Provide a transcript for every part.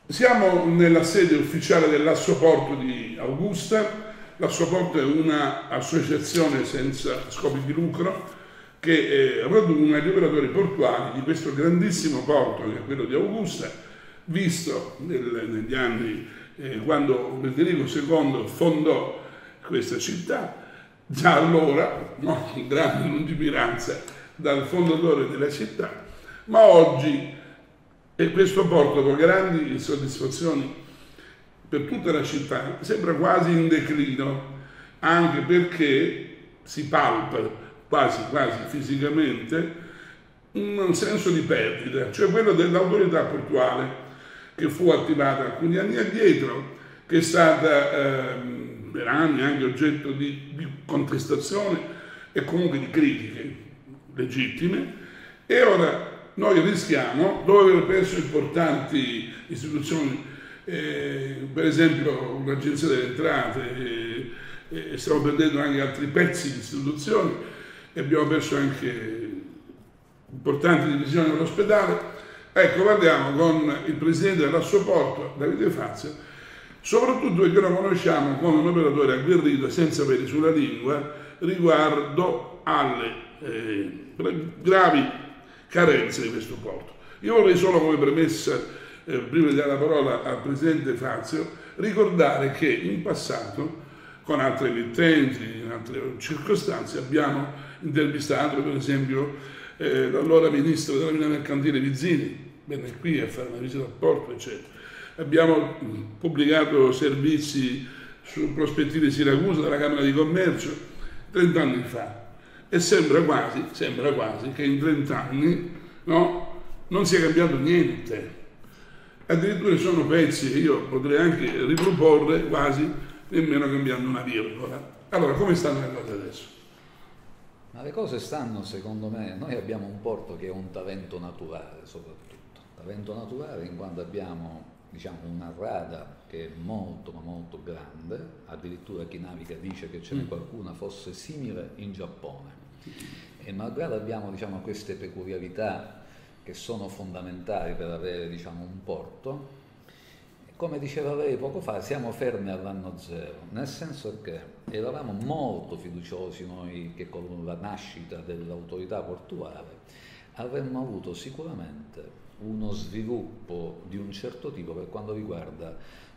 Siamo nella sede ufficiale dell'Assoporto di Augusta. L'Assoporto è un'associazione senza scopi di lucro che raduna gli operatori portuali di questo grandissimo porto, che è quello di Augusta, visto negli anni quando Federico II fondò questa città. Già allora, no, grande lungimiranza dal fondatore della città, ma oggi questo porto con grandi soddisfazioni per tutta la città sembra quasi in declino, anche perché si palpa quasi fisicamente un senso di perdita, cioè quello dell'autorità portuale che fu attivata alcuni anni addietro, che è stata per anni anche oggetto di contestazione e comunque di critiche legittime, e ora noi rischiamo, dopo aver perso importanti istituzioni, per esempio l'Agenzia delle Entrate, stiamo perdendo anche altri pezzi di istituzioni e abbiamo perso anche importanti divisioni all'ospedale. Ecco, parliamo con il presidente dell'Assoporto, Davide Fazio, soprattutto perché lo conosciamo come un operatore agguerrito senza peli sulla lingua riguardo alle gravi carenze di questo porto. Io vorrei solo, come premessa, prima di dare la parola al presidente Fazio, ricordare che in passato, con altre emittenti, in altre circostanze, abbiamo intervistato per esempio l'allora ministro della Mina Mercantile Vizzini, venne qui a fare una visita al porto, eccetera. Abbiamo pubblicato servizi su prospettive Siracusa della Camera di Commercio 30 anni fa. E sembra quasi che in 30 anni, no, non sia cambiato niente. Addirittura sono pezzi che io potrei anche riproporre quasi nemmeno cambiando una virgola. Allora, come stanno le cose adesso? Ma le cose stanno, secondo me, noi abbiamo un porto che è un talento naturale soprattutto. Talento naturale in quanto abbiamo, diciamo, una rada che è molto ma molto grande, addirittura chi naviga dice che ce n'è qualcuna forse simile in Giappone, e malgrado abbiamo, diciamo, queste peculiarità che sono fondamentali per avere, diciamo, un porto, come diceva lei poco fa, siamo fermi all'anno zero, nel senso che eravamo molto fiduciosi noi che con la nascita dell'autorità portuale avremmo avuto sicuramente uno sviluppo di un certo tipo per quanto riguarda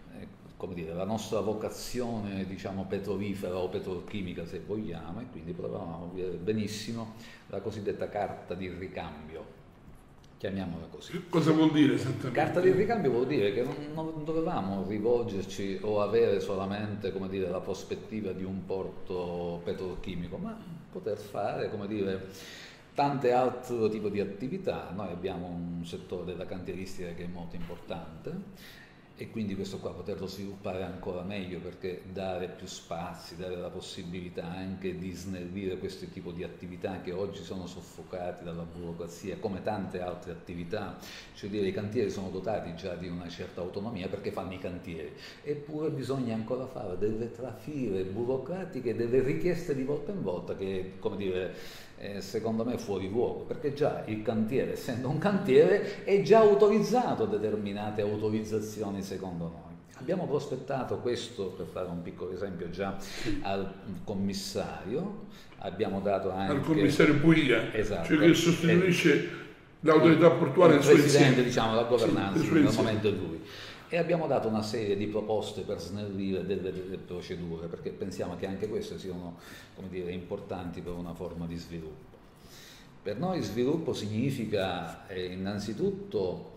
come dire, la nostra vocazione, diciamo, petrolifera o petrolchimica, se vogliamo, e quindi potevamo avere benissimo la cosiddetta carta di ricambio, chiamiamola così. Cosa vuol dire esattamente? Carta di ricambio vuol dire che non dovevamo rivolgerci o avere solamente, come dire, la prospettiva di un porto petrolchimico, ma poter fare, come dire, tante altre tipi di attività. Noi abbiamo un settore della cantieristica che è molto importante e quindi questo qua poterlo sviluppare ancora meglio, perché dare più spazi, dare la possibilità anche di snellire questo tipo di attività che oggi sono soffocati dalla burocrazia come tante altre attività, cioè dire i cantieri sono dotati già di una certa autonomia perché fanno i cantieri, eppure bisogna ancora fare delle trafile burocratiche, delle richieste di volta in volta che, come dire, secondo me è fuori luogo, perché già il cantiere, essendo un cantiere, è già autorizzato a determinate autorizzazioni, secondo noi. Abbiamo prospettato questo, per fare un piccolo esempio, già al commissario, abbiamo dato anche... Al commissario Puia, esatto, cioè che sostituisce l'autorità portuale il suo presidente, insieme. diciamo, la governanza, sì, nel momento è lui. E abbiamo dato una serie di proposte per snellire delle procedure, perché pensiamo che anche queste siano, come dire, importanti per una forma di sviluppo. Per noi sviluppo significa innanzitutto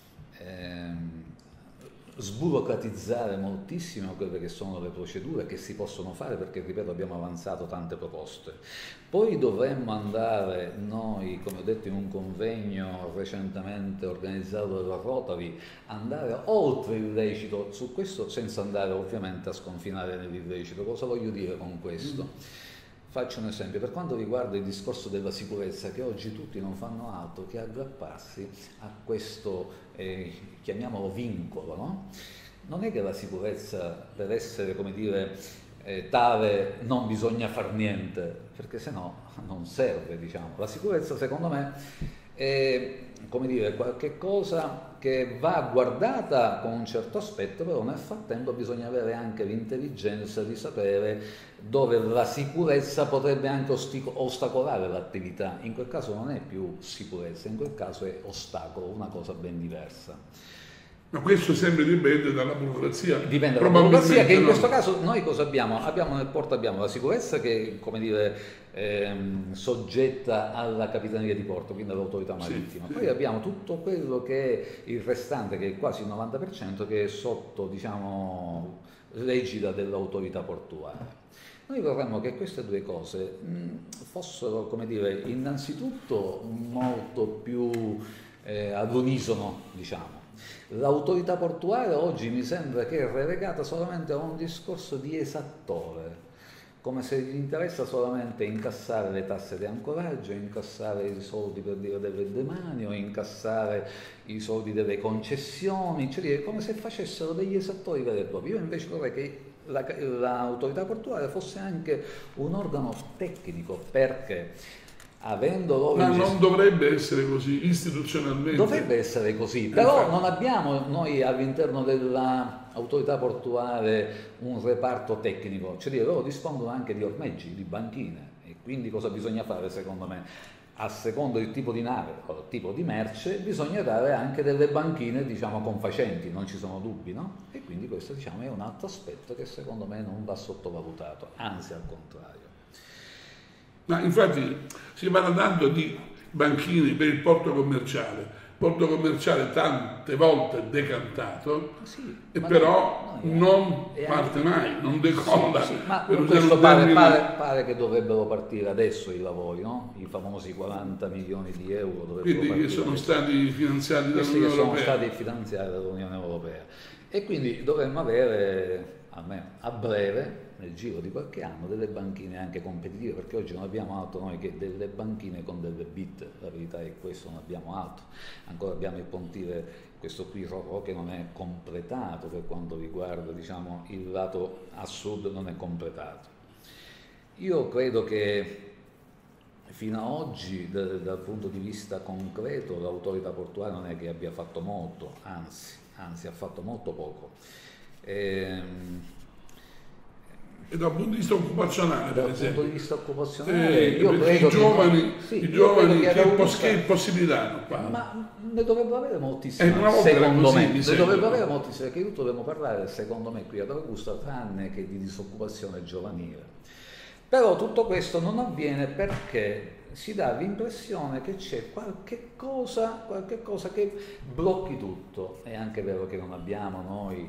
sburocratizzare moltissimo quelle che sono le procedure che si possono fare, perché, ripeto, abbiamo avanzato tante proposte. Poi dovremmo andare noi, come ho detto in un convegno recentemente organizzato dalla Rotary, andare oltre il lecito, su questo senza andare ovviamente a sconfinare nell'illecito. Cosa voglio dire con questo? Faccio un esempio, per quanto riguarda il discorso della sicurezza, che oggi tutti non fanno altro che aggrapparsi a questo, chiamiamolo vincolo, no? Non è che la sicurezza, per essere, come dire, tale, non bisogna far niente, perché sennò non serve, diciamo. La sicurezza, secondo me, è, come dire, qualche cosa che va guardata con un certo aspetto, però nel frattempo bisogna avere anche l'intelligenza di sapere dove la sicurezza potrebbe anche ostacolare l'attività. In quel caso non è più sicurezza, in quel caso è ostacolo, una cosa ben diversa. Ma questo sempre dipende dalla burocrazia. Dipende dalla burocrazia, che in questo caso noi cosa abbiamo? Nel porto abbiamo la sicurezza che, come dire, soggetta alla capitaneria di porto, quindi all'autorità marittima. Poi abbiamo tutto quello che è il restante, che è quasi il 90%, che è sotto, diciamo, l'egida dell'autorità portuale. Noi vorremmo che queste due cose fossero, come dire, innanzitutto molto più all'unisono, diciamo. L'autorità portuale oggi mi sembra che è relegata solamente a un discorso di esattore, come se gli interessa solamente incassare le tasse di ancoraggio, incassare i soldi per dire delle demanio, incassare i soldi delle concessioni, cioè come se facessero degli esattori veri e propri. Io invece vorrei che l'autorità portuale fosse anche un organo tecnico, perché avendo loro... Ma non dovrebbe essere così istituzionalmente. Dovrebbe essere così, però non abbiamo noi all'interno dell'autorità portuale un reparto tecnico, cioè loro dispongono anche di ormeggi, di banchine, e quindi cosa bisogna fare secondo me? A secondo del tipo di nave o del tipo di merce bisogna dare anche delle banchine, diciamo, confacenti, non ci sono dubbi, no? E quindi questo, diciamo, è un altro aspetto che secondo me non va sottovalutato, anzi al contrario. Ma infatti si parla tanto di banchini per il porto commerciale tante volte decantato, sì, e però non parte mai, non decolla. Sì, ma questo pare che dovrebbero partire adesso i lavori, no? I famosi 40 milioni di euro dovrebbero quindi partire. Che sono stati finanziati dall'Unione Europea. Sono stati finanziati dall'Unione Europea. E quindi dovremmo avere, almeno a breve, nel giro di qualche anno, delle banchine anche competitive, perché oggi non abbiamo altro noi che delle banchine con delle bit, la verità è questo, non abbiamo altro. Ancora abbiamo il pontile, questo qui che non è completato per quanto riguarda, diciamo, il lato a sud non è completato. Io credo che fino ad oggi, dal punto di vista concreto, l'autorità portuale non è che abbia fatto molto, anzi ha fatto molto poco. E dal punto di vista occupazionale, per esempio. Dal punto di vista occupazionale, io credo i giovani che possibilità hanno qua? Ma ne dovrebbero avere moltissime, secondo me. Ne dovrebbero avere moltissime, perché tutto dobbiamo parlare, secondo me, qui ad Augusta, tranne che di disoccupazione giovanile. Però tutto questo non avviene perché si dà l'impressione che c'è qualche cosa che blocchi tutto. È anche vero che non abbiamo noi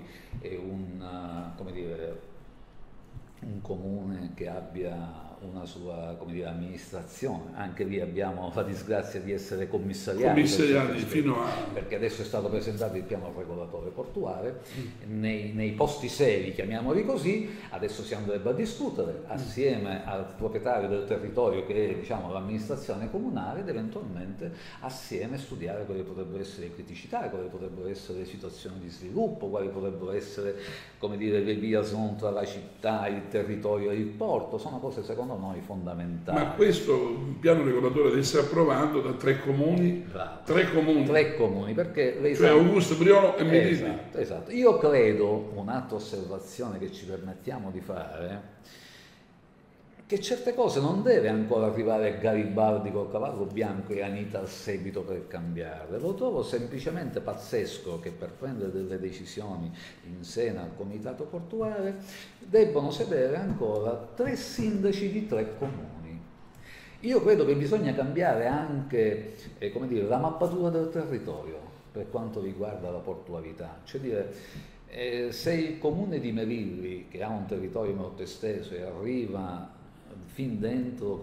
un comune che abbia una sua, amministrazione. Anche lì abbiamo la disgrazia di essere commissariati fino a... perché adesso è stato presentato il piano regolatore portuale, nei posti seri, chiamiamoli così, adesso si andrebbe a discutere assieme al proprietario del territorio, che è, diciamo, l'amministrazione comunale, ed eventualmente assieme studiare quali potrebbero essere le criticità, quali potrebbero essere le situazioni di sviluppo, quali potrebbero essere, le liaison tra la città, il territorio e il porto. Sono cose secondo noi fondamentali. Ma questo piano regolatore deve essere approvato da 3 comuni? Bravo. 3 comuni? 3 comuni, perché lei cioè Augusta, Briolo e Melilli. Esatto. Io credo, un'altra osservazione che ci permettiamo di fare, che certe cose non deve ancora arrivare Garibaldi col cavallo bianco e Anita al seguito per cambiarle. Lo trovo semplicemente pazzesco che per prendere delle decisioni in seno al comitato portuale debbono sedere ancora 3 sindaci di 3 comuni. Io credo che bisogna cambiare anche la mappatura del territorio per quanto riguarda la portualità, cioè dire, se il comune di Melilli, che ha un territorio molto esteso e arriva fin dentro,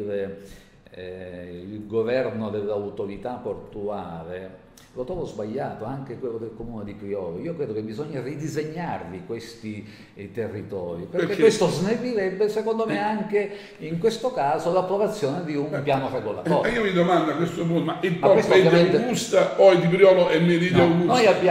il governo dell'autorità portuale, lo trovo sbagliato, anche quello del comune di Priolo. Io credo che bisogna ridisegnarli questi territori, perché questo snellirebbe, secondo me, anche in questo caso l'approvazione di un piano regolatorio. Io mi domando a questo punto, ma il porto è di Augusta o è di Priolo e Melilli? No, noi abbiamo,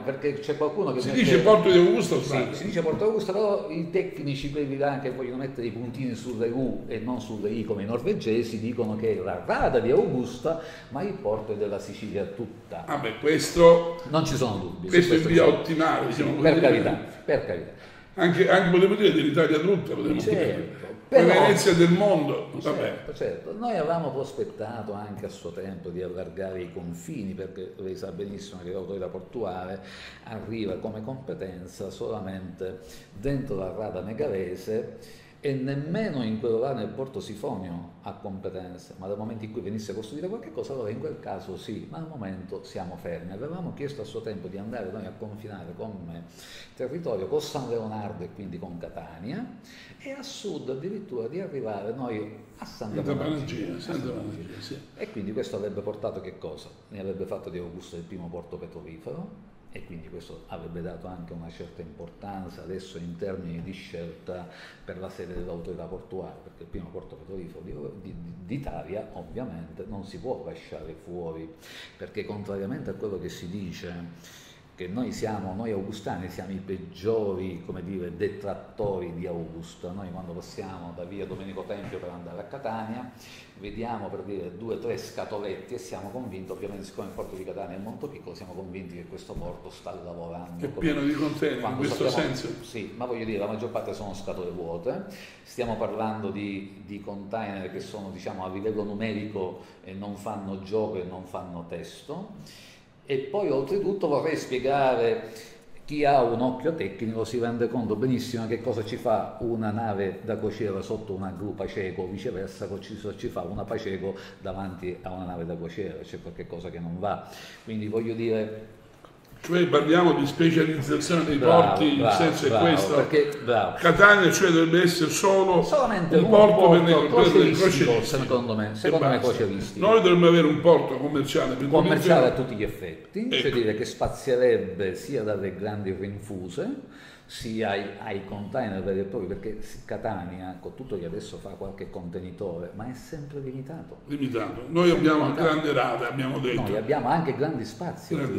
perché c'è qualcuno che si dice Porto di Augusta, sì, si dice Porto di Augusta, però i tecnici, quelli là che vogliono mettere i puntini sulle U e non sulle I come i norvegesi, dicono che è la rada di Augusta, ma il porto è della Sicilia tutta. Ah beh, questo non ci sono dubbi. Questo è via ottimale, diciamo, per carità, per carità. Anche potremmo dire dell'Italia tutta, potremmo dire. Però, Venezia del mondo. certo. Noi avevamo prospettato anche a suo tempo di allargare i confini, perché lei sa benissimo che l'autorità portuale arriva come competenza solamente dentro la rada megalese e nemmeno in quello là nel porto Sifonio ha competenze, ma dal momento in cui venisse costruita qualche cosa, allora in quel caso sì, ma al momento siamo fermi. Avevamo chiesto a suo tempo di andare noi a confinare come territorio con San Leonardo e quindi con Catania, e a sud addirittura di arrivare noi a Santa Panagia, sì. E quindi questo avrebbe portato che cosa? Ne avrebbe fatto di Augusta il primo porto petrolifero, e quindi questo avrebbe dato anche una certa importanza adesso in termini di scelta per la sede dell'autorità portuale, perché il primo porto petrolifero d'Italia ovviamente non si può lasciare fuori, perché contrariamente a quello che si dice, che noi augustani siamo i peggiori, come dire, detrattori di Augusta. Noi quando passiamo da via Domenico Tempio per andare a Catania vediamo, per dire, 2 o 3 scatoletti e siamo convinti, ovviamente siccome il porto di Catania è molto piccolo, siamo convinti che questo porto sta lavorando. È pieno di container in questo senso? Sì, ma voglio dire, la maggior parte sono scatole vuote, stiamo parlando di container che sono, diciamo, a livello numerico e non fanno gioco e non fanno testo. E poi oltretutto vorrei spiegare, chi ha un occhio tecnico si rende conto benissimo che cosa ci fa una nave da crociera sotto una gru Paceco, o viceversa ci fa una Paceco davanti a una nave da crociera, c'è qualche cosa che non va. Quindi voglio dire, cioè parliamo di specializzazione dei porti, il senso è questo. Catania cioè dovrebbe essere solamente un porto per le crocieristico, secondo me crocieristico. Noi dovremmo avere un porto commerciale a tutti gli effetti, ecco. Cioè dire che spazierebbe sia dalle grandi rinfuse sia ai container veri e propri, perché Catania, con tutto che adesso fa qualche contenitore, ma è sempre limitato. Noi abbiamo una grande rata, abbiamo detto. Noi abbiamo anche grandi spazi, la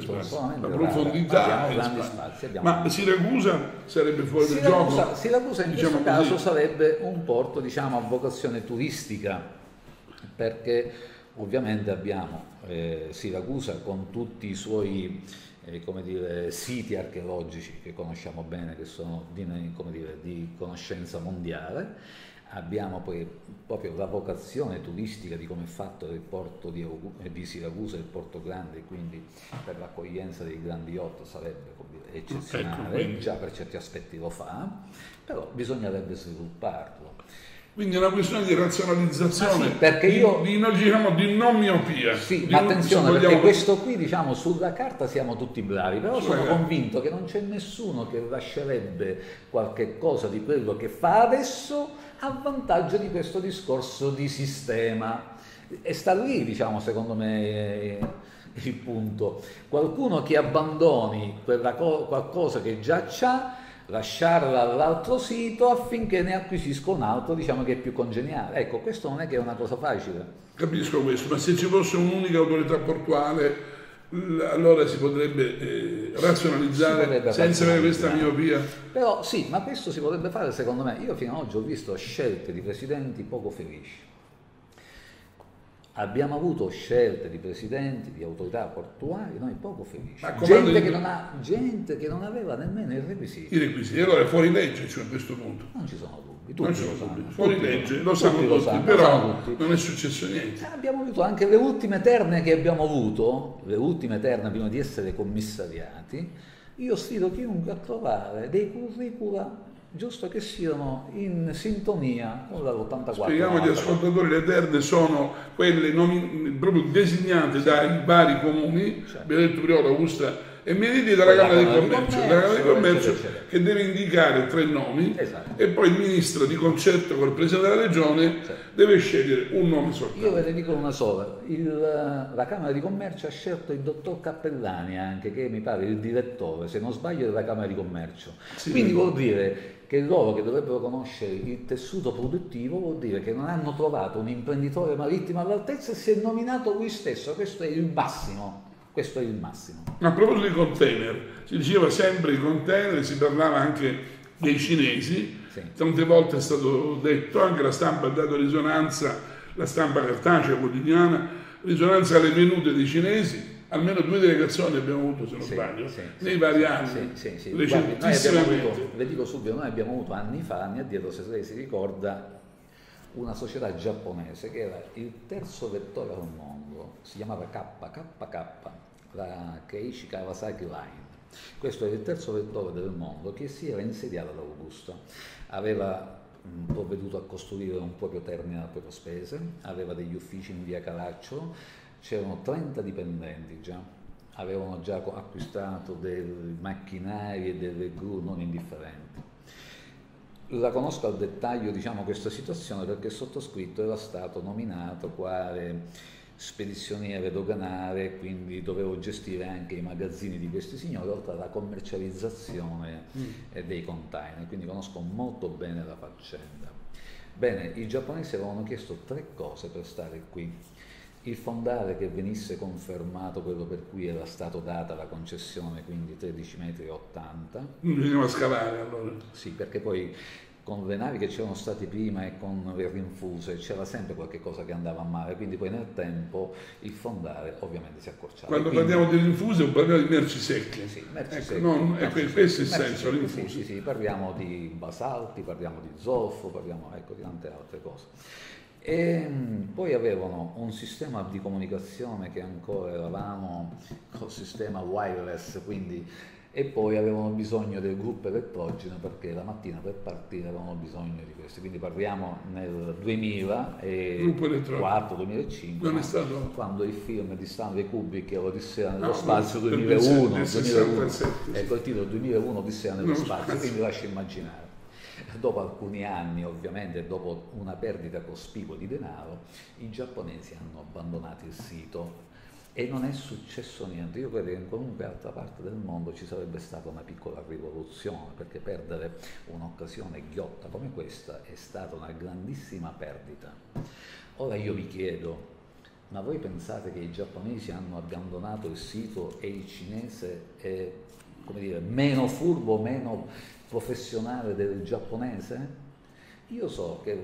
profondità, grandi spazi. Ma Siracusa sarebbe fuori del gioco? Siracusa in questo caso sarebbe un porto, diciamo, a vocazione turistica, perché ovviamente abbiamo Siracusa con tutti i suoi come dire, siti archeologici che conosciamo bene, che sono di conoscenza mondiale. Abbiamo poi proprio la vocazione turistica di come è fatto il porto di Siracusa, il porto grande, quindi per l'accoglienza dei grandi yacht sarebbe, come dire, eccezionale, ecco, già per certi aspetti lo fa, però bisognerebbe svilupparlo. Quindi è una questione di razionalizzazione, sì, perché di non miopia. Sì, ma attenzione, perché questo qui, diciamo, sulla carta siamo tutti bravi, però sono convinto che non c'è nessuno che lascerebbe qualche cosa di quello che fa adesso a vantaggio di questo discorso di sistema. E sta lì, diciamo, secondo me il punto. Qualcuno che abbandoni qualcosa che già c'ha, lasciarla all'altro sito affinché ne acquisisca un altro, diciamo, che è più congeniale. Ecco, questo non è che è una cosa facile. Capisco questo, ma se ci fosse un'unica autorità portuale, allora si potrebbe razionalizzare senza avere questa miopia. Però sì, ma questo si potrebbe fare, secondo me. Io fino ad oggi ho visto scelte di presidenti poco felici. Abbiamo avuto scelte di presidenti, di autorità portuali, noi poco felici. Gente che non aveva nemmeno i requisiti. I requisiti, allora è fuori legge, cioè a questo punto. Non ci sono dubbi. Fuori legge, lo sanno tutti, però non è successo niente. Abbiamo avuto anche le ultime terne che abbiamo avuto, le ultime terne prima di essere commissariati. Io sfido chiunque a trovare dei curricula giusto che siano in sintonia con l'84. Spieghiamo agli ascoltatori, le terne sono quelle proprio designate dai vari comuni, abbiamo detto prima Augusta e Meriti, dalla Camera di Commercio, che deve indicare 3 nomi, esatto. E poi il ministro di concerto col presidente della regione deve scegliere un nome soltanto. Io ve ne dico una sola, la Camera di Commercio ha scelto il dottor Cappellani anche, che mi pare il direttore, se non sbaglio, della Camera di Commercio. Sì, quindi vuol dire che loro, che dovrebbero conoscere il tessuto produttivo, vuol dire che non hanno trovato un imprenditore marittimo all'altezza e si è nominato lui stesso. Questo è il massimo. Questo è il massimo. A proposito di container, si diceva sempre i container, si parlava anche dei cinesi, Sì. tante volte è stato detto, anche la stampa ha dato risonanza, la stampa cartacea quotidiana, risonanza alle venute dei cinesi. Almeno 2 delegazioni abbiamo avuto, se non sbaglio, nei vari anni. Guardi, le dico subito, noi abbiamo avuto anni fa, anni addietro, se lei si ricorda, una società giapponese che era il terzo vettore al mondo, si chiamava KKK, la Keiichi Kawasaki Line. Questo è il terzo vettore del mondo che si era insediato ad Augusta. Aveva provveduto a costruire un proprio terminal a proprie spese, aveva degli uffici in via Caracciolo, c'erano 30 dipendenti già, avevano già acquistato dei macchinari e delle gru non indifferenti. La conosco al dettaglio, diciamo, questa situazione perché il sottoscritto era stato nominato quale spedizioniere doganale, quindi dovevo gestire anche i magazzini di questi signori, oltre alla commercializzazione dei container, quindi conosco molto bene la faccenda. Bene, i giapponesi avevano chiesto 3 cose per stare qui. Il fondale che venisse confermato quello per cui era stata data la concessione, quindi 13,80 metri. Bisognava scavare allora. Sì, perché poi con le navi che c'erano state prima e con le rinfuse c'era sempre qualche cosa che andava a male, quindi poi nel tempo il fondale ovviamente si accorciava. Quando parliamo di rinfuse parliamo di merci secche. Sì, merci ecco, secche. Questo è il senso, rinfuse. Sì, parliamo di basalti, parliamo di zolfo, parliamo di tante altre cose. E poi avevano un sistema di comunicazione che ancora eravamo col sistema wireless, quindi, e poi avevano bisogno del gruppo elettrogeno perché la mattina per partire avevano bisogno di questi, quindi parliamo nel 2004-2005, non è stato... quando il film di Stanley Kubrick era Odissea nello spazio 2001, ecco il titolo 2001 Odissea nello spazio, quindi lascia immaginare. Dopo alcuni anni, ovviamente, dopo una perdita cospicua di denaro, i giapponesi hanno abbandonato il sito e non è successo niente. Io credo che in qualunque altra parte del mondo ci sarebbe stata una piccola rivoluzione, perché perdere un'occasione ghiotta come questa è stata una grandissima perdita. Ora io vi chiedo, ma voi pensate che i giapponesi hanno abbandonato il sito e il cinese è, come dire, meno furbo, meno professionale del giapponese? Io so che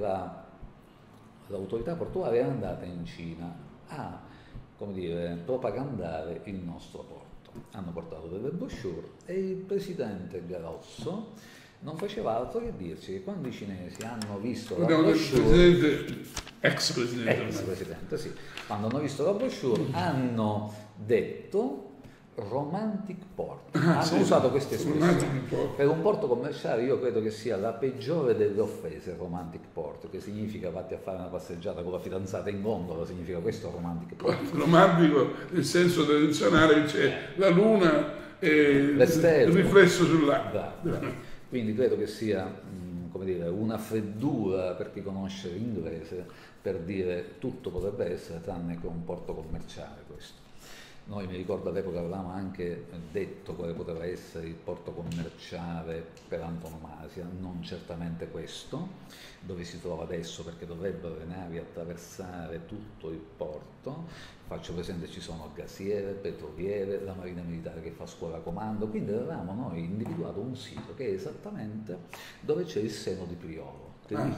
l'autorità portuale è andata in Cina a, come dire, propagandare il nostro porto. Hanno portato delle brochure e il presidente Garosso non faceva altro che dirci che quando i cinesi hanno visto la brochure, ex presidente, sì, quando hanno visto la brochure hanno detto romantic port, hanno usato questa espressione. Per un porto commerciale io credo che sia la peggiore delle offese, romantic port, che significa vatti a fare una passeggiata con la fidanzata in gondola, significa questo romantic port. Romantico nel senso tradizionale, c'è la luna e il riflesso sull'acqua. Quindi credo che sia, come dire, una freddura per chi conosce l'inglese per dire tutto potrebbe essere tranne che un porto commerciale questo. Noi, mi ricordo, all'epoca avevamo anche detto quale poteva essere il porto commerciale per antonomasia, non certamente questo, dove si trova adesso, perché dovrebbero le navi attraversare tutto il porto. Faccio presente ci sono gasiere, petroliere, la Marina Militare che fa scuola comando, quindi avevamo noi individuato un sito che è esattamente dove c'è il seno di Priolo, quindi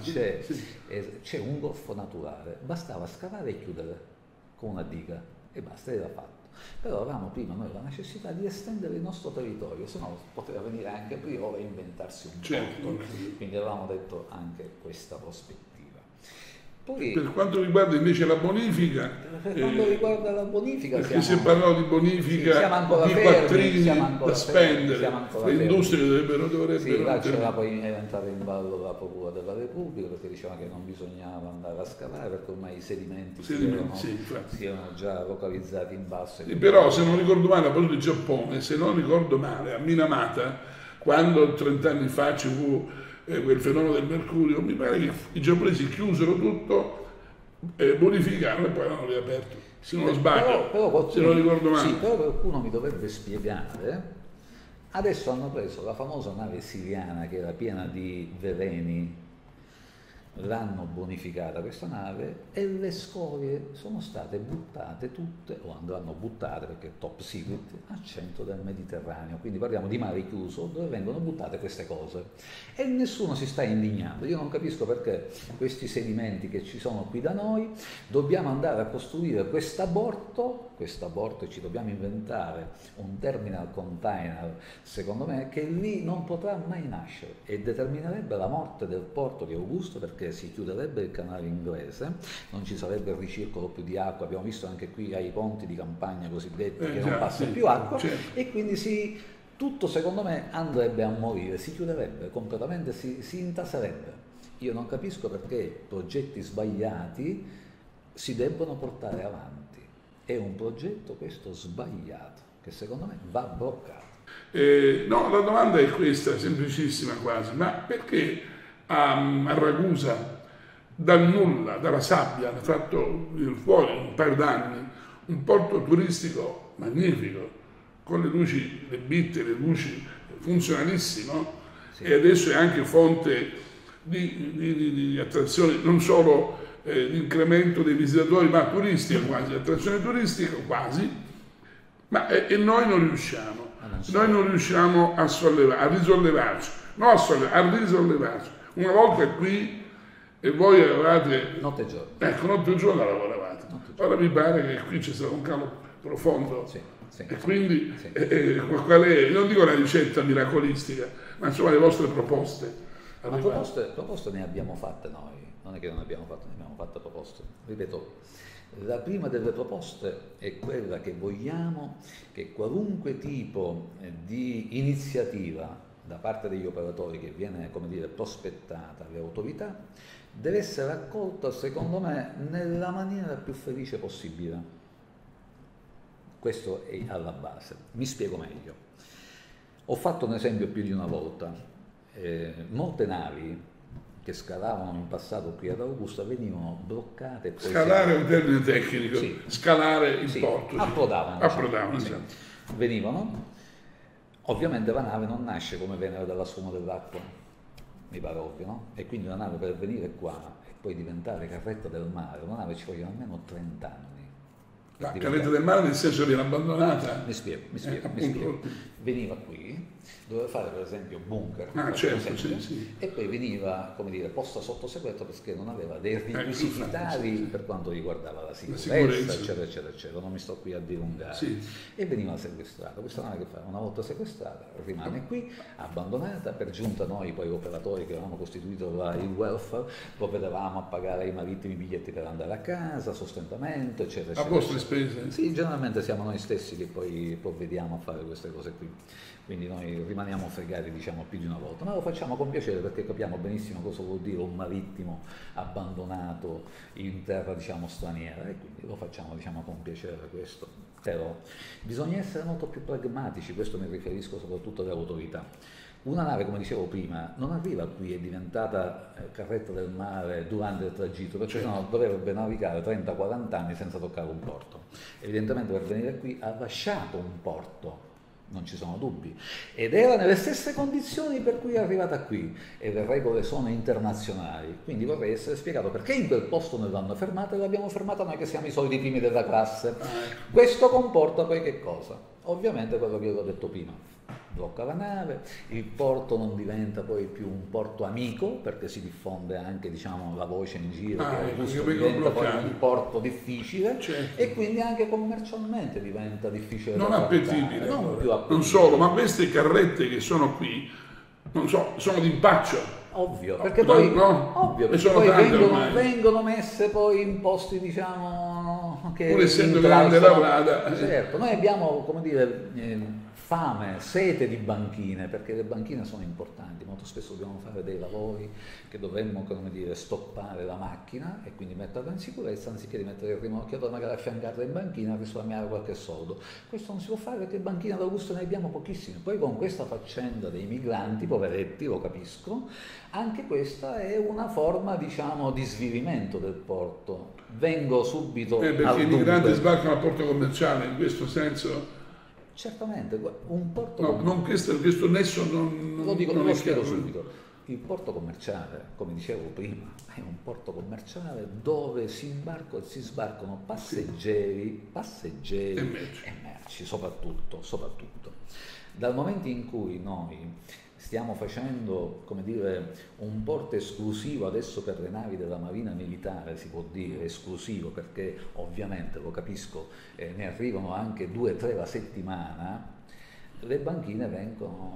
c'è un golfo naturale, bastava scavare e chiudere con una diga e basta, era fatto. Però avevamo prima noi la necessità di estendere il nostro territorio, se no poteva venire anche Priolo e inventarsi un porto, quindi avevamo detto anche questa prospettiva. Poi, per quanto riguarda invece la bonifica, perché si parlò di bonifica, di quattrini da spendere, le industrie dovrebbero sì, là c'era poi entrata in ballo la Procura della Repubblica, perché diceva che non bisognava andare a scavare perché ormai i sedimenti si erano già localizzati in basso. Però se non ricordo male, a proposito di Giappone, se non ricordo male, a Minamata, quando 30 anni fa ci fu quel fenomeno del mercurio, mi pare che i giapponesi chiusero tutto, bonificarono e poi l'hanno riaperto, se non sbaglio, però se non ricordo male. Sì, però qualcuno mi dovrebbe spiegare, adesso hanno preso la famosa nave siriana che era piena di veleni, l'hanno bonificata questa nave e le scorie sono state buttate tutte, o andranno buttate perché è top secret, a centro del Mediterraneo. Quindi parliamo di mare chiuso dove vengono buttate queste cose e nessuno si sta indignando. Io non capisco perché questi sedimenti che ci sono qui da noi dobbiamo andare a costruire quest'aborto e ci dobbiamo inventare un terminal container, secondo me, che lì non potrà mai nascere e determinerebbe la morte del porto di Augusta, perché si chiuderebbe il canale inglese, non ci sarebbe il ricircolo più di acqua, abbiamo visto anche qui ai ponti di campagna cosiddetti che non passa più acqua, certo. E quindi tutto secondo me andrebbe a morire, si chiuderebbe completamente, si intaserebbe. Io non capisco perché progetti sbagliati si debbono portare avanti. È un progetto questo sbagliato, che secondo me va bloccato. No, la domanda è questa, semplicissima quasi, ma perché a Ragusa dal nulla, dalla sabbia, hanno fatto fuori un paio d'anni un porto turistico magnifico, con le luci, le bitte, le luci, funzionalissimo, sì. E adesso è anche fonte di attrazione, non solo di incremento dei visitatori, ma turistica quasi, attrazione turistica quasi, ma e noi non riusciamo. Noi non riusciamo a risollevarci, a risollevarci. Una volta qui e voi avevate notte e giorno. Ecco, notte e giorno lavoravate. Ora mi pare che qui c'è stato un calo profondo. Sì, e quindi sì. Qual è, non dico la ricetta miracolistica, ma insomma le vostre proposte. Ma proposte ne abbiamo fatte noi, non è che non abbiamo fatto, ne abbiamo fatte proposte. Ripeto, la prima delle proposte è quella che vogliamo che qualunque tipo di iniziativa da parte degli operatori che viene, come dire, prospettata alle autorità deve essere accolta, secondo me, nella maniera più felice possibile. Questo è alla base. Mi spiego meglio. Ho fatto un esempio più di una volta. Molte navi che scalavano in passato qui ad Augusta venivano bloccate. Scalare è un termine tecnico, sì. Scalare il porto. Approdavano, sì. Venivano. Ovviamente la nave non nasce come Venere dalla sfuma dell'acqua, mi pare ovvio, no? E quindi una nave per venire qua e poi diventare carretta del mare, una nave ci vogliono almeno 30 anni. La carretta del mare nel senso viene abbandonata? Mi spiego. Veniva qui, doveva fare per esempio bunker, certo, sì. E poi veniva, come dire, posta sotto sequestro perché non aveva dei requisiti tali per quanto riguardava la sicurezza, eccetera, non mi sto qui a dilungare. Sì. E veniva sequestrata. Questa nave che fa? Una volta sequestrata rimane qui, abbandonata, per giunta noi poi operatori che avevamo costituito il welfare provvedevamo a pagare ai marittimi biglietti per andare a casa, sostentamento, eccetera. A vostre spese? Sì, generalmente siamo noi stessi che poi provvediamo a fare queste cose qui. Quindi noi rimaniamo fregati, diciamo, più di una volta, ma lo facciamo con piacere perché capiamo benissimo cosa vuol dire un marittimo abbandonato in terra, diciamo, straniera, e quindi lo facciamo, diciamo, con piacere questo. Però bisogna essere molto più pragmatici, questo mi riferisco soprattutto alle autorità. Una nave, come dicevo prima, non arriva qui, è diventata carretta del mare durante il tragitto, perché sennò dovrebbe navigare 30-40 anni senza toccare un porto. Evidentemente per venire qui ha lasciato un porto, non ci sono dubbi, ed era nelle stesse condizioni per cui è arrivata qui, e le regole sono internazionali, quindi vorrei essere spiegato perché in quel posto noi l'hanno fermata e l'abbiamo fermata noi che siamo i soliti primi della classe. Questo comporta poi che cosa? Ovviamente quello che ho detto prima. Blocca la nave, il porto non diventa poi più un porto amico perché si diffonde anche, diciamo, la voce in giro che Augusto diventa poi un porto difficile, certo. E quindi anche commercialmente diventa difficile non appetibile, non più appetibile. Non solo, ma queste carrette che sono qui, non so, sono d'impaccio. Ovvio, perché poi, vengono messe poi in posti, diciamo, che pur essendo grande la Prada. Certo, noi abbiamo, come dire, fame, sete di banchine, perché le banchine sono importanti, molto spesso dobbiamo fare dei lavori che dovremmo, come dire, stoppare la macchina e quindi metterla in sicurezza, anziché di mettere il rimorchiatore magari affiancarla in banchina, risparmiare qualche soldo. Questo non si può fare perché banchine ad Augusta ne abbiamo pochissime. Poi con questa faccenda dei migranti, poveretti, lo capisco, anche questa è una forma, diciamo, di svilimento del porto. Vengo subito perché i migranti sbarcano al porto commerciale, in questo senso. Certamente, un porto... No, non questo nesso non... Lo spiego subito. Il porto commerciale, come dicevo prima, è un porto commerciale dove si sbarcano passeggeri e merci soprattutto. Dal momento in cui noi stiamo facendo, come dire, un porto esclusivo adesso per le navi della Marina Militare, si può dire esclusivo perché ovviamente, lo capisco, ne arrivano anche 2 o 3 la settimana, le banchine vengono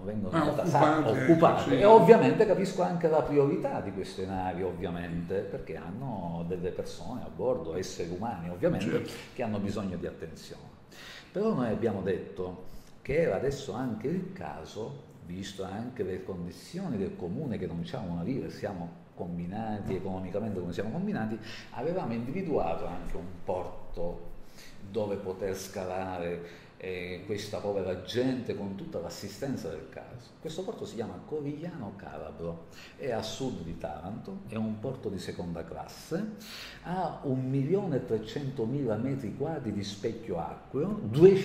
occupate sì. E ovviamente capisco anche la priorità di queste navi, ovviamente, perché hanno delle persone a bordo, esseri umani ovviamente, certo, che hanno bisogno di attenzione. Però noi abbiamo detto che era adesso anche il caso, visto anche le condizioni del comune che non diciamo una vita, siamo combinati economicamente come siamo combinati, avevamo individuato anche un porto dove poter scalare questa povera gente con tutta l'assistenza del caso. Questo porto si chiama Corigliano Calabro, è a sud di Taranto, è un porto di seconda classe, ha 1.300.000 metri quadri di specchio acqueo,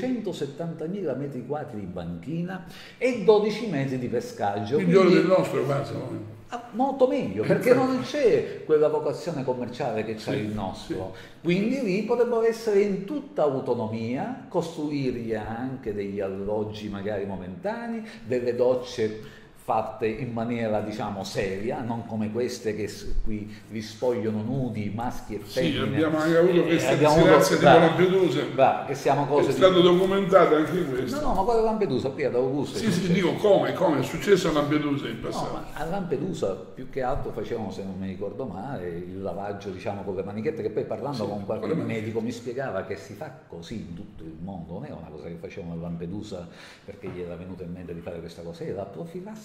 270.000 metri quadri di banchina e 12 metri di pescaggio. Migliore del nostro quasi. Molto meglio, perché non c'è quella vocazione commerciale che c'è il nostro, quindi lì potrebbero essere in tutta autonomia, costruirgli anche degli alloggi magari momentanei, delle docce fatte in maniera diciamo seria, non come queste che qui li spogliano nudi maschi e femmine. Sì, abbiamo anche avuto questa disgrazia di Lampedusa, che siamo cose è stato documentato anche questo. No, ma quella Lampedusa qui ad Augusto. Sì, dico come è successo a Lampedusa in passato. No, ma a Lampedusa più che altro facevano, se non mi ricordo male, il lavaggio diciamo con le manichette, che poi parlando con qualche medico mi spiegava che si fa così in tutto il mondo, non è una cosa che facevano a Lampedusa perché gli era venuto in mente di fare questa cosa, è la profilassi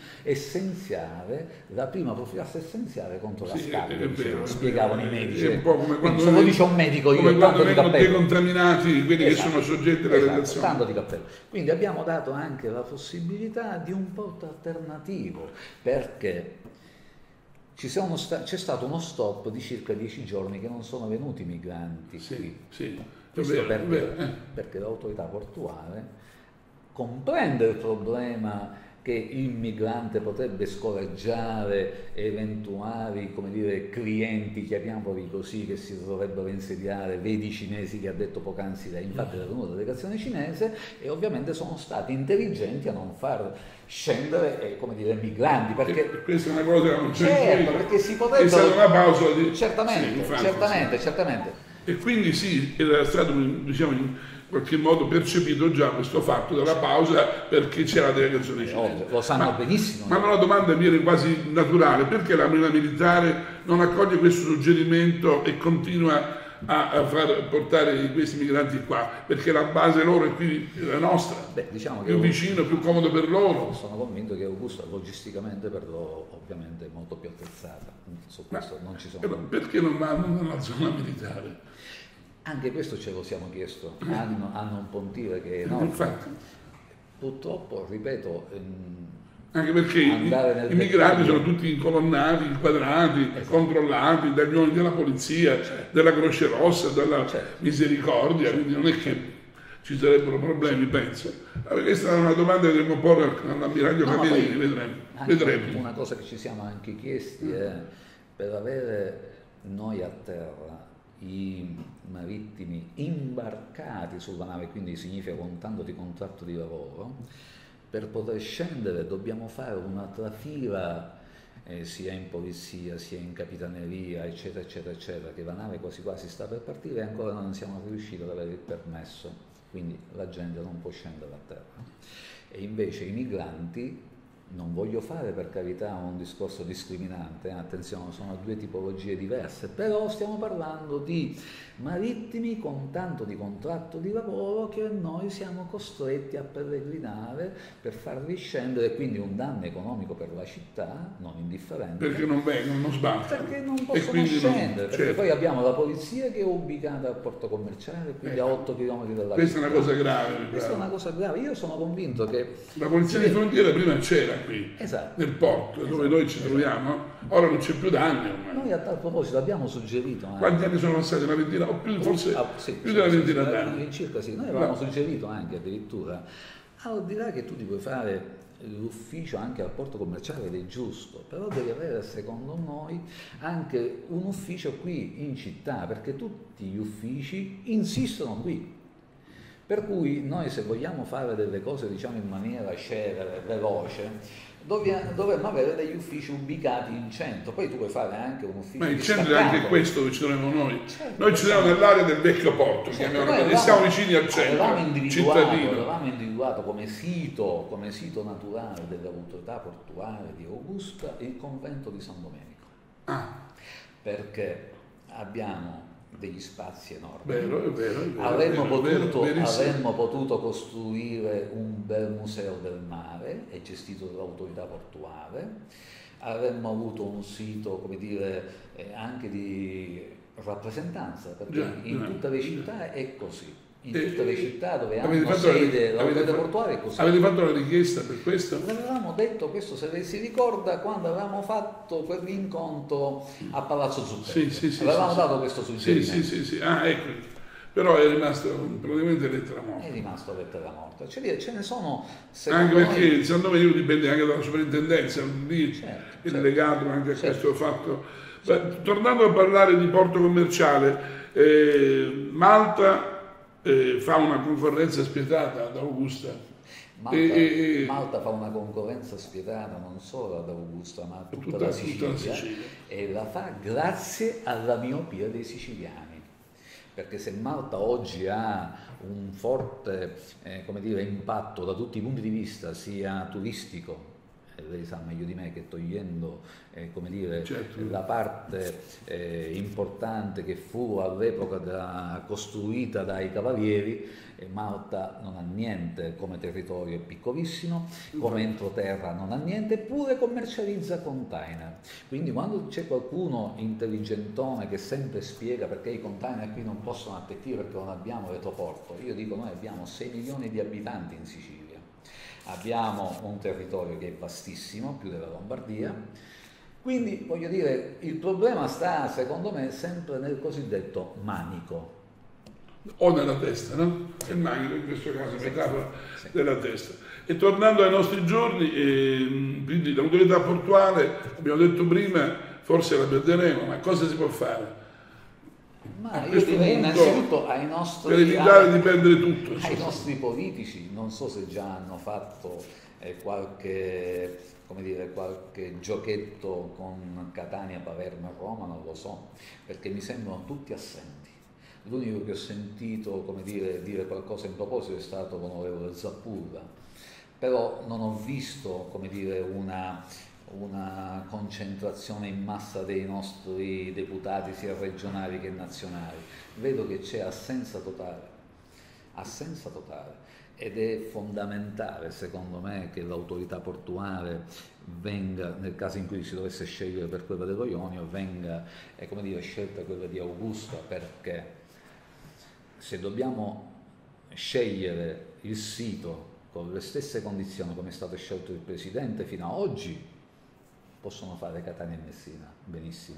essenziale, la prima profilassi essenziale contro la scabbia, spiegavano i medici. È un po' come quando se lo dice un medico, io come tanto quando di vengono cappello. Decontaminati quelli che sono soggetti alla radiazione. Tanto di cappello. Quindi abbiamo dato anche la di un porto alternativo, perché c'è stato uno stop di circa 10 giorni che non sono venuti i migranti qui. Questo perché l'autorità portuale comprende il problema che il migrante potrebbe scoraggiare eventuali, come dire, clienti, chiamiamoli così, che si dovrebbero insediare, vedi i cinesi che ha detto poc'anzi lei, infatti era venuta la delegazione cinese, e ovviamente sono stati intelligenti a non far scendere, come dire, migranti, perché questa è una cosa che non c'è. Certo, perché si potrebbe... È stata una pausa di... Certamente. E quindi sì, era stato, diciamo, in qualche modo percepito già questo fatto della pausa perché c'era la delegazione cinese. Lo sanno benissimo. Ma la domanda viene quasi naturale: perché la Marina Militare non accoglie questo suggerimento e continua a far portare questi migranti qua? Perché la base loro è qui, la nostra, diciamo più vicino, più comodo per loro. Sono convinto che Augusta logisticamente per loro ovviamente è molto più attrezzata, su questo non ci sono. Però perché non vanno nella zona militare? Anche questo ce lo siamo chiesto, hanno un pontile che è enorme. Infatti. Purtroppo, ripeto, anche perché i migranti sono tutti incolonnati, inquadrati, controllati dagli uomini della polizia, della Croce Rossa, della Misericordia, quindi non è che ci sarebbero problemi, penso. Questa è una domanda che dobbiamo porre all'ammiraglio Camerini, vedremo. Una cosa che ci siamo anche chiesti è, per avere noi a terra i marittimi imbarcati sulla nave, quindi significa con tanto di contratto di lavoro, per poter scendere dobbiamo fare una trafila sia in polizia sia in capitaneria eccetera, che la nave quasi quasi sta per partire e ancora non siamo riusciti ad avere il permesso, quindi la gente non può scendere a terra. E invece i migranti, non voglio fare per carità un discorso discriminante, attenzione, sono due tipologie diverse, però stiamo parlando di marittimi con tanto di contratto di lavoro che noi siamo costretti a peregrinare per farli scendere, quindi un danno economico per la città non indifferente. Perché non vengono, non sbagliano. Perché non possono scendere, perché poi abbiamo la polizia che è ubicata al porto commerciale, quindi a 8 km dalla questa città. È una cosa grave. Questa è una cosa grave, io sono convinto che... La polizia di frontiera prima c'era qui, esatto, nel porto, dove noi ci troviamo, ora non c'è più da anni ormai. Noi a tal proposito abbiamo suggerito anche... Quanti anni sono passati? Una ventina, o più, forse più della ventina d'anni. Circa sì, noi avevamo suggerito anche addirittura, al di là che tu ti puoi fare l'ufficio anche al porto commerciale ed è giusto, però devi avere secondo noi anche un ufficio qui in città, perché tutti gli uffici insistono qui. Per cui noi, se vogliamo fare delle cose diciamo in maniera celere, veloce, dovremmo avere degli uffici ubicati in centro. Poi tu puoi fare anche un ufficio. Ma il centro è anche questo dove ci troviamo noi. Certo, noi ci troviamo nell'area del vecchio porto, e siamo vicini al centro cittadino. Avevamo individuato come sito naturale dell'autorità portuale di Augusta il convento di San Domenico. Perché abbiamo degli spazi enormi. Vero, avremmo potuto costruire un bel museo del mare e gestito dall'autorità portuale, avremmo avuto un sito, come dire, anche di rappresentanza, perché in tutte le città è così. In tutte le città dove hanno sede l'autorità portuale è così. Avete fatto la richiesta per questo? Avevamo detto questo, se si ricorda, quando avevamo fatto quell'incontro a Palazzo Zucchetti. Avevamo dato questo suggerimento. Sì. Ecco. Però è rimasto praticamente lettera morta. È rimasto lettera morta. Ce ne sono. Anche perché il San Domenico dipende anche dalla sovrintendenza, lì è legato anche a questo fatto. Tornando a parlare di porto commerciale, Malta fa una concorrenza spietata ad Augusta. Malta fa una concorrenza spietata non solo ad Augusta, ma a tutta la Sicilia, e la fa grazie alla miopia dei siciliani. Perché se Malta oggi ha un forte impatto da tutti i punti di vista, sia turistico, lei sa meglio di me che togliendo la parte importante che fu all'epoca costruita dai cavalieri, Malta non ha niente come territorio, è piccolissimo, come entroterra non ha niente, eppure commercializza container. Quindi quando c'è qualcuno intelligentone che sempre spiega perché i container qui non possono attecchire perché non abbiamo retroporto, io dico noi abbiamo 6 milioni di abitanti in Sicilia. Abbiamo un territorio che è vastissimo, più della Lombardia, quindi voglio dire, il problema sta secondo me sempre nel cosiddetto manico. O nella testa, no? Il manico in questo caso, metafora della testa. E tornando ai nostri giorni, quindi l'autorità portuale, abbiamo detto prima, forse la perderemo, ma cosa si può fare? Ma io direi innanzitutto ai nostri, per evitare di perdere tutto, ai nostri politici, non so se già hanno fatto qualche giochetto con Catania, Palermo e Roma, non lo so, perché mi sembrano tutti assenti. L'unico che ho sentito dire qualcosa in proposito è stato l'onorevole Zappurra, però non ho visto una concentrazione in massa dei nostri deputati sia regionali che nazionali. Vedo che c'è assenza totale, ed è fondamentale secondo me che l'autorità portuale venga, nel caso in cui si dovesse scegliere per quella dello Ionio, venga scelta quella di Augusta, perché se dobbiamo scegliere il sito con le stesse condizioni come è stato scelto il Presidente fino ad oggi, possono fare Catania e Messina benissimo.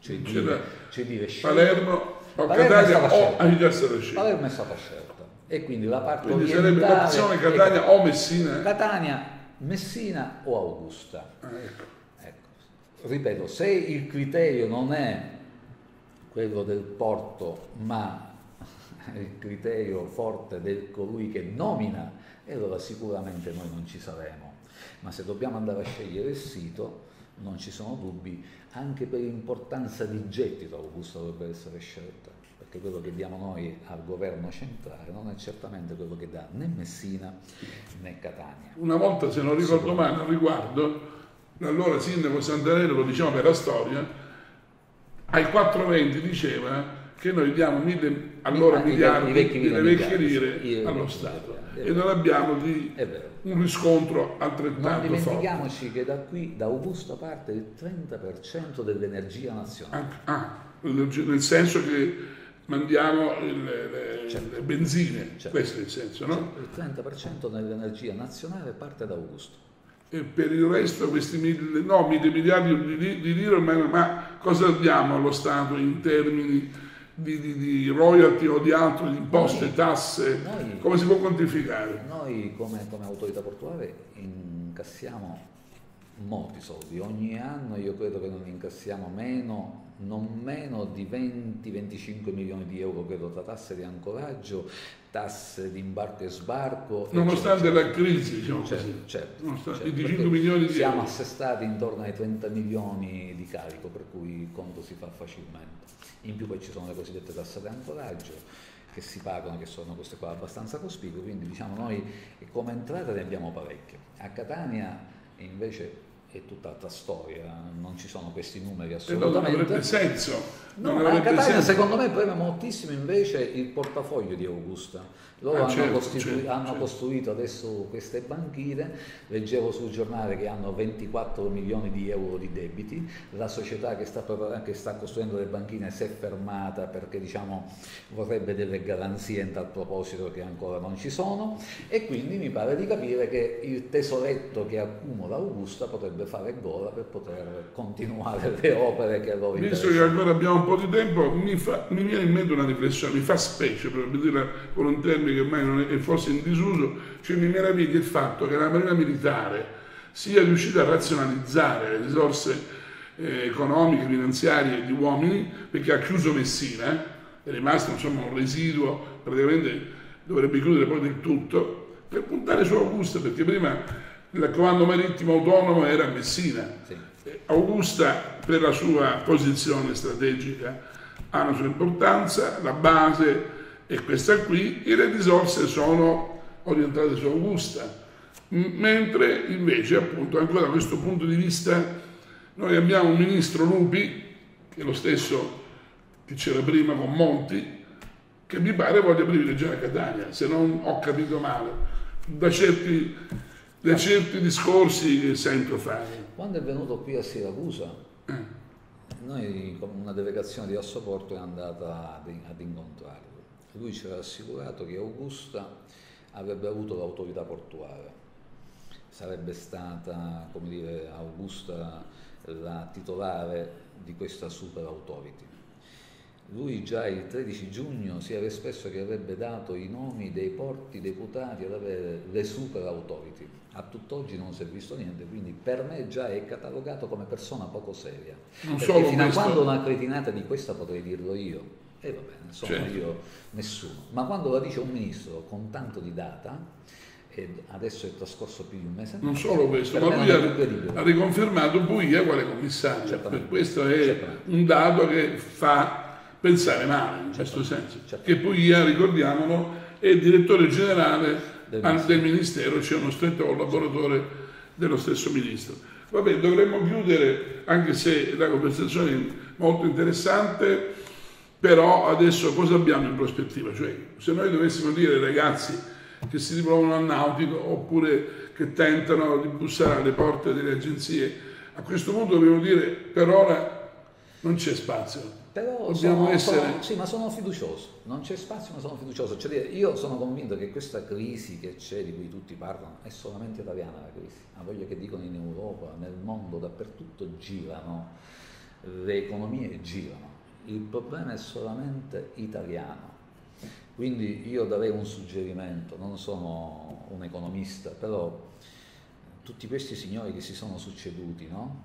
Palermo o Catania già stata scelta. Palermo è stata scelta e quindi la parte quindi orientale sarebbe l'opzione Catania o Messina. Catania, Messina o Augusta. Ecco. Ripeto, se il criterio non è quello del porto, ma il criterio forte del colui che nomina, e allora sicuramente noi non ci saremo. Ma se dobbiamo andare a scegliere il sito, non ci sono dubbi, anche per l'importanza di gettito Augusta dovrebbe essere scelta, perché quello che diamo noi al governo centrale non è certamente quello che dà né Messina né Catania. Una volta, se non ricordo male, al riguardo, l'allora sindaco Santarello, lo diciamo per la storia, ai 420 diceva che noi diamo 1.000 miliardi di vecchie lire allo Stato e non abbiamo un riscontro altrettanto non dimentichiamoci forte. Che da qui, da Augusta, parte il 30% dell'energia nazionale. Nel senso che mandiamo le benzine, questo è il senso, no? Il 30% dell'energia nazionale parte da Augusta. E per il resto questi 1.000 miliardi di lire, ma cosa diamo allo Stato in termini di royalty o di altro, di imposte, tasse, come si può quantificare? Noi come autorità portuale in incassiamo molti soldi, ogni anno io credo che non incassiamo non meno di 20-25 milioni di euro, credo, tra tasse di ancoraggio, tasse di imbarco e sbarco. Nonostante la crisi, diciamo certo, così. certo, Nonostante certo, 25 milioni di siamo euro. assestati intorno ai 30 milioni di carico, per cui il conto si fa facilmente. In più poi ci sono le cosiddette tasse di ancoraggio che si pagano, che sono queste qua abbastanza cospicue, quindi diciamo noi come entrate ne abbiamo parecchie. A Catania invece è tutt'altra storia, non ci sono questi numeri assolutamente. Non avrebbe senso. No, a Catania secondo me preme moltissimo invece il portafoglio di Augusta. Loro hanno costruito adesso queste banchine, leggevo sul giornale che hanno 24 milioni di euro di debiti, la società che sta costruendo le banchine si è fermata perché diciamo vorrebbe delle garanzie in tal proposito che ancora non ci sono, e quindi mi pare di capire che il tesoretto che accumula Augusta potrebbe fare gola per poter continuare le opere che a loro interessano. Visto che ancora abbiamo un po' di tempo, mi viene in mente una riflessione, mi fa specie, per dire con un termine che ormai non è forse in disuso, cioè mi meraviglia il fatto che la Marina Militare sia riuscita a razionalizzare le risorse economiche, finanziarie di uomini, perché ha chiuso Messina, è rimasto insomma un residuo, praticamente dovrebbe chiudere poi del tutto, per puntare su Augusta, perché prima il comando marittimo autonomo era a Messina. Sì. Augusta, per la sua posizione strategica, ha una sua importanza, la base è questa qui, e le risorse sono orientate su Augusta, mentre invece appunto ancora da questo punto di vista noi abbiamo un ministro Lupi, che è lo stesso che c'era prima con Monti, che mi pare voglia privilegiare Catania, se non ho capito male, da certi discorsi che sento fare. Quando è venuto qui a Siracusa, noi con una delegazione di Assoporto è andata ad incontrarlo. Lui ci ha assicurato che Augusta avrebbe avuto l'autorità portuale, sarebbe stata, come dire, Augusta la titolare di questa super authority. Lui già il 13 giugno si era espresso che avrebbe dato i nomi dei porti deputati ad avere le super authority. A tutt'oggi non si è visto niente, quindi per me già è catalogato come persona poco seria. Perché fino a quando una cretinata di questa potrei dirlo io, e va bene, sono certo. Io nessuno. Ma quando la dice un ministro con tanto di data, e adesso è trascorso più di un mese. Non solo questo, ma lui ha riconfermato Buia quale commissario. Certamente. Per questo è un dato che fa pensare male in questo senso. Che Buia, ricordiamolo, è il direttore generale del Ministero, c'è uno stretto collaboratore dello stesso Ministro. Vabbè, dovremmo chiudere, anche se la conversazione è molto interessante, però adesso cosa abbiamo in prospettiva? Cioè, se noi dovessimo dire ai ragazzi che si diplomano al nautico oppure che tentano di bussare alle porte delle agenzie, a questo punto dobbiamo dire per ora non c'è spazio. Però sì, ma sono fiducioso, non c'è spazio ma sono fiducioso, cioè io sono convinto che questa crisi che c'è, di cui tutti parlano, è solamente italiana la crisi, ha voglia che dicono in Europa, nel mondo, dappertutto girano, le economie girano, il problema è solamente italiano. Quindi io darei un suggerimento, non sono un economista, però tutti questi signori che si sono succeduti, no?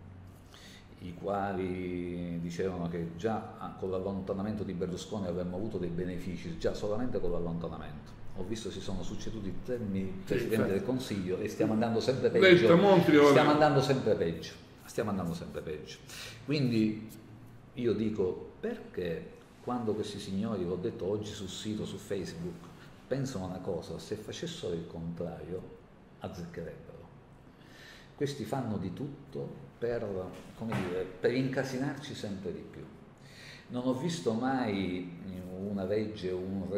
I quali dicevano che già con l'allontanamento di Berlusconi avremmo avuto dei benefici, già solamente con l'allontanamento. Ho visto si sono succeduti tre Presidenti del Consiglio e stiamo andando sempre peggio. Stiamo andando sempre peggio. Quindi io dico, perché quando questi signori, l'ho detto oggi sul sito, su Facebook, pensano una cosa, se facessero il contrario azzeccherebbero. Questi fanno di tutto per incasinarci sempre di più. Non ho visto mai una legge,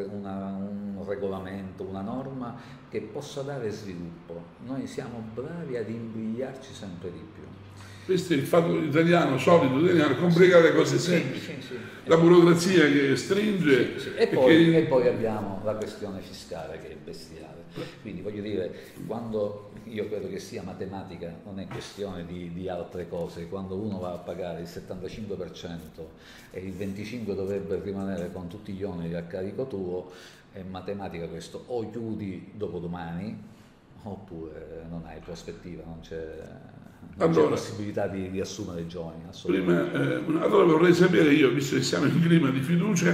un regolamento, una norma che possa dare sviluppo. Noi siamo bravi ad imbrigliarci sempre di più. Questo è il fatto italiano, solito italiano, complicare le cose semplici. Sì. La burocrazia che stringe. Sì. E poi abbiamo la questione fiscale che è bestiale. Quindi voglio dire, quando io credo che sia matematica, non è questione di altre cose, quando uno va a pagare il 75% e il 25% dovrebbe rimanere con tutti gli oneri a carico tuo, è matematica questo, o chiudi dopodomani oppure non hai prospettiva, non c'è Allora, possibilità di assumere giovani, assolutamente. allora vorrei sapere io, visto che siamo in clima di fiducia,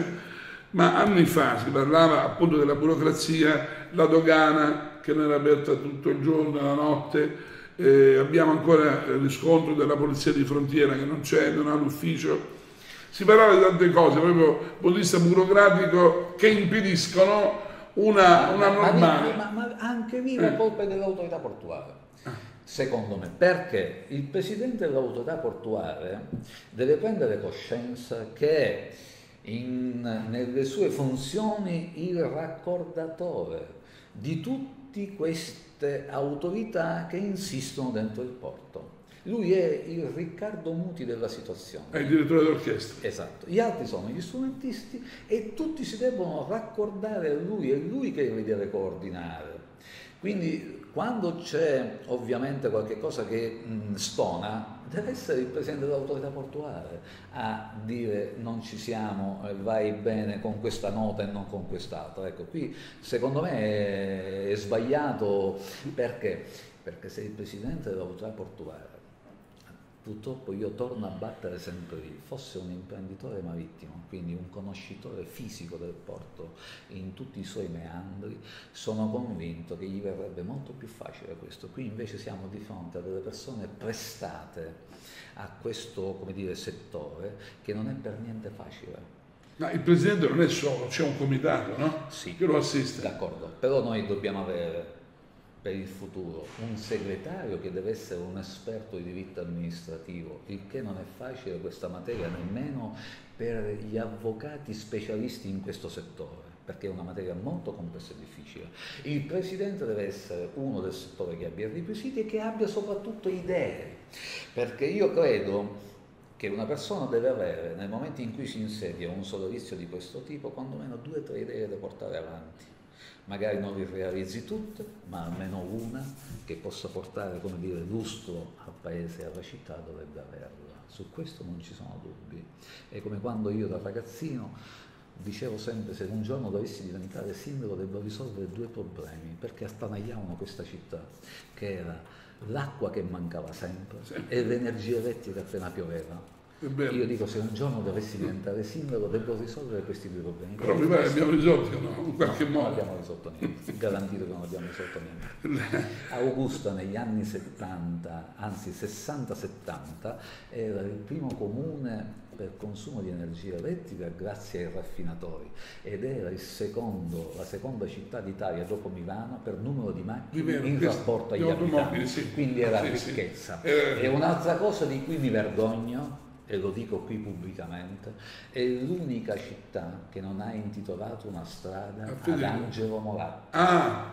ma anni fa si parlava appunto della burocrazia, la dogana che non era aperta tutto il giorno, la notte, abbiamo ancora il riscontro della polizia di frontiera che non c'è, non ha l'ufficio. Si parlava di tante cose, proprio dal punto di vista burocratico, che impediscono una normale. Ma anche lì la colpa è dell'autorità portuale. Secondo me, perché il presidente dell'autorità portuale deve prendere coscienza che è nelle sue funzioni il raccordatore di tutte queste autorità che insistono dentro il porto. Lui è il Riccardo Muti della situazione. È il direttore d'orchestra. Esatto, gli altri sono gli strumentisti e tutti si devono raccordare a lui, è lui che li deve coordinare. Quindi quando c'è ovviamente qualche cosa che stona, deve essere il presidente dell'autorità portuale a dire non ci siamo, vai bene con questa nota e non con quest'altra. Ecco, qui secondo me è sbagliato perché se il presidente dell'autorità portuale, purtroppo io torno a battere sempre lì, fosse un imprenditore marittimo, quindi un conoscitore fisico del porto in tutti i suoi meandri, sono convinto che gli verrebbe molto più facile questo. Qui invece siamo di fronte a delle persone prestate a questo, come dire, settore che non è per niente facile. Ma il presidente non è solo, c'è un comitato, no? Sì, che lo assiste. D'accordo, però noi dobbiamo avere per il futuro un segretario che deve essere un esperto di diritto amministrativo, il che non è facile questa materia nemmeno per gli avvocati specialisti in questo settore, perché è una materia molto complessa e difficile. Il presidente deve essere uno del settore che abbia requisiti e che abbia soprattutto idee, perché io credo che una persona deve avere, nel momento in cui si insedia un sodalizio di questo tipo, quando meno 2 o 3 idee da portare avanti. Magari non li realizzi tutte, ma almeno una che possa portare, come dire, lustro al paese e alla città dovrebbe averla. Su questo non ci sono dubbi. È come quando io da ragazzino dicevo sempre: se un giorno dovessi diventare sindaco devo risolvere 2 problemi, perché attanagliavano questa città, che era l'acqua che mancava sempre e l'energia elettrica appena pioveva. Io dico, se un giorno dovessi diventare sindaco devo risolvere questi 2 problemi. Però mi pare che abbiamo risolto, no? In qualche modo. Non abbiamo risolto niente, garantito che non abbiamo risolto niente. Augusta negli anni 70, anzi 60-70, era il primo comune per consumo di energia elettrica grazie ai raffinatori ed era la seconda città d'Italia dopo Milano per numero di macchine in rapporto agli abitanti, sì. Quindi era ricchezza. E un'altra cosa di cui mi vergogno, e lo dico qui pubblicamente, è l'unica città che non ha intitolato una strada ad Angelo Moratti.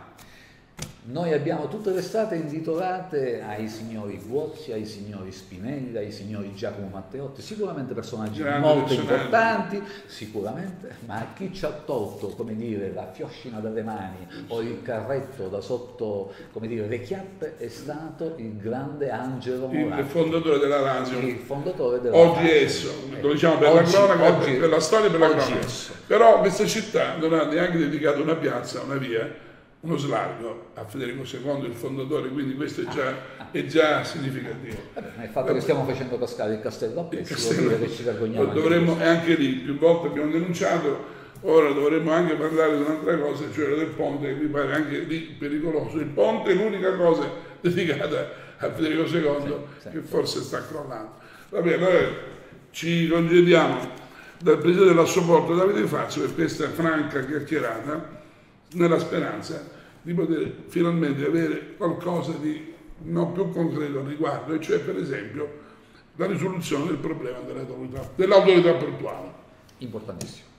Noi abbiamo tutte le strade intitolate ai signori Guozzi, ai signori Spinelli, ai signori Giacomo Matteotti, sicuramente personaggi molto importanti, sicuramente, ma a chi ci ha tolto, come dire, la fioscina dalle mani o il carretto da sotto, come dire, le chiappe è stato il grande Angelo Moratti. Il fondatore della Lazio. Il fondatore della Oggi esso, lo diciamo per la cronaca, per la storia e per la cronaca. Però questa città non ha neanche dedicato una piazza, una via, uno slargo a Federico II, il fondatore, quindi questo è già significativo. Il fatto che stiamo facendo cascare il castello a pezzi vuol dire che ci vergogniamo. Dovremmo, e anche lì più volte abbiamo denunciato, ora dovremmo anche parlare di un'altra cosa, cioè del ponte, che mi pare anche lì pericoloso. Il ponte è l'unica cosa dedicata a Federico II che forse sta crollando. Va bene, allora ci congediamo dal presidente dell'Assoporto Davide Fazio per questa franca chiacchierata, nella speranza di poter finalmente avere qualcosa di non più concreto al riguardo, e cioè per esempio la risoluzione del problema dell'autorità portuale. Importantissimo.